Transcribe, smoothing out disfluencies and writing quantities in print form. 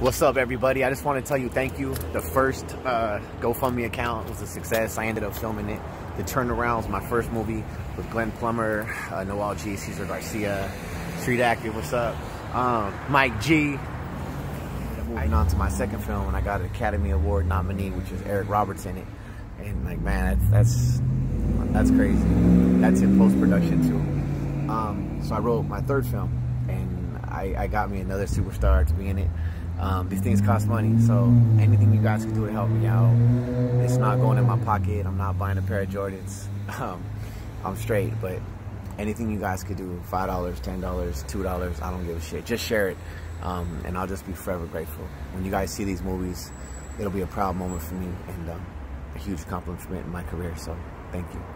What's up, everybody? I just want to tell you thank you. The first GoFundMe account was a success. I ended up filming it. The Turnaround was my first movie with Glenn Plummer, Noel G, Cesar Garcia, Street Actor, what's up? Mike G. Moving on to my second film, and I got an Academy Award nominee, which is Eric Roberts in it. And like, man, that's crazy. That's in post-production too. So I wrote my third film, and I got me another superstar to be in it. These things cost money, so anything you guys can do to help me out. It's not going in my pocket. I'm not buying a pair of Jordans. I'm straight, but anything you guys could do, $5, $10, $2, I don't give a shit. Just share it, and I'll just be forever grateful. When you guys see these movies, it'll be a proud moment for me and a huge accomplishment in my career, so thank you.